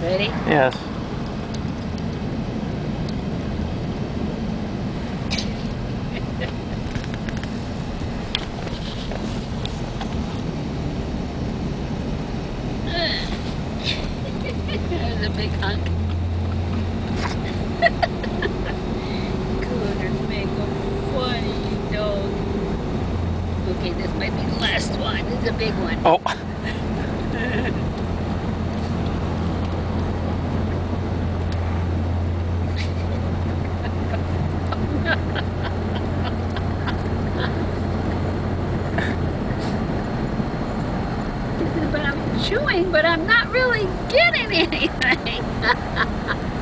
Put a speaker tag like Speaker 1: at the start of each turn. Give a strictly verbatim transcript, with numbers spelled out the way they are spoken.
Speaker 1: Ready?
Speaker 2: Yes.
Speaker 1: There's a big hunk. Goodness, make a funny dog. Okay, this might be the last one. This is a big one.
Speaker 2: Oh.
Speaker 1: But I'm chewing, but I'm not really getting anything.